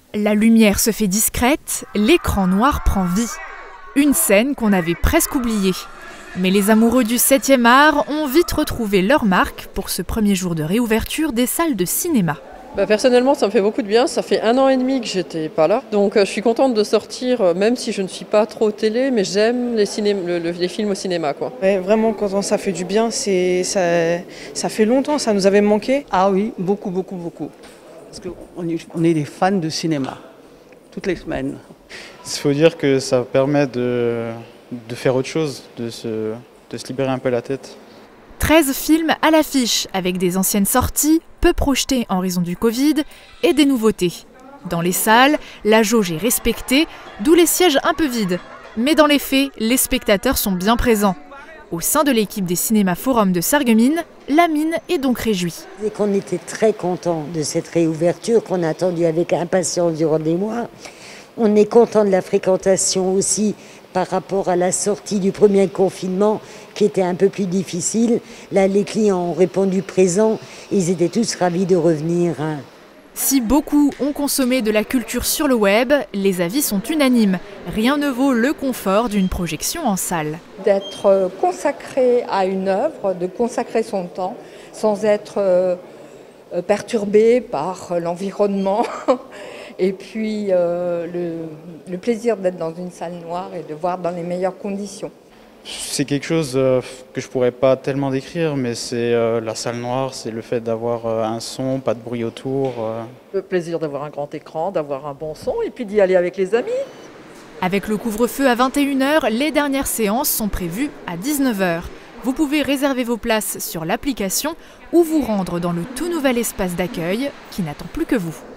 La lumière se fait discrète, l'écran noir prend vie. Une scène qu'on avait presque oubliée. Mais les amoureux du 7e art ont vite retrouvé leur marque pour ce premier jour de réouverture des salles de cinéma. Personnellement, ça me fait beaucoup de bien. Ça fait 1 an et demi que j'étais pas là. Donc je suis contente de sortir, même si je ne suis pas trop télé, mais j'aime les films au cinéma, quoi. Ouais, vraiment, quand ça fait du bien, ça fait longtemps, ça nous avait manqué. Ah oui, beaucoup. Parce qu'on est des fans de cinéma, toutes les semaines. Il faut dire que ça permet de faire autre chose, de se libérer un peu la tête. 13 films à l'affiche, avec des anciennes sorties, peu projetées en raison du Covid, et des nouveautés. Dans les salles, la jauge est respectée, d'où les sièges un peu vides. Mais dans les faits, les spectateurs sont bien présents. Au sein de l'équipe des cinémas Forum de Sarreguemines, la mine est donc réjouie. Et qu'on était très contents de cette réouverture, qu'on a attendu avec impatience durant des mois. On est content de la fréquentation aussi par rapport à la sortie du premier confinement qui était un peu plus difficile. Là, les clients ont répondu présents, ils étaient tous ravis de revenir. Si beaucoup ont consommé de la culture sur le web, les avis sont unanimes. Rien ne vaut le confort d'une projection en salle. D'être consacré à une œuvre, de consacrer son temps, sans être perturbé par l'environnement. Et puis le plaisir d'être dans une salle noire et de voir dans les meilleures conditions. C'est quelque chose que je pourrais pas tellement décrire, mais c'est la salle noire, c'est le fait d'avoir un son, pas de bruit autour. Le plaisir d'avoir un grand écran, d'avoir un bon son et puis d'y aller avec les amis. Avec le couvre-feu à 21h, les dernières séances sont prévues à 19h. Vous pouvez réserver vos places sur l'application ou vous rendre dans le tout nouvel espace d'accueil qui n'attend plus que vous.